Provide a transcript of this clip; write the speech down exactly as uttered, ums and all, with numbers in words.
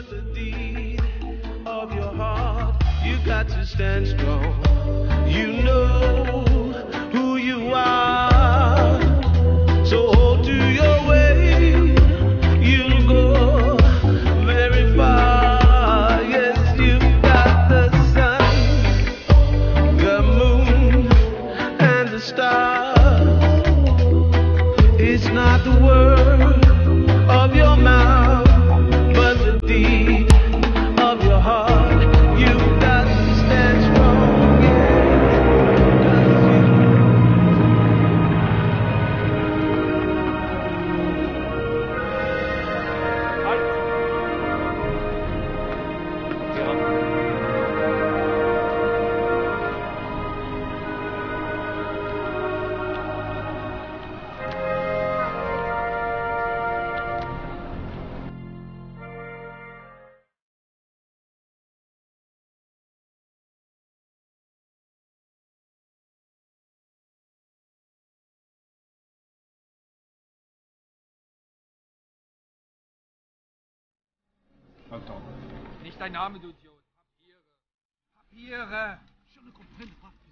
but the deed of your heart, you got to stand strong. You know who you are, so hold to your way. You'll go very far. Yes, you've got the sun, the moon, and the stars. It's not the word of your mouth, but the deed of your heart. You've got to stand strong, yeah. Nicht dein Name, du Idiot. Papiere. Papiere. Je ne comprends pas.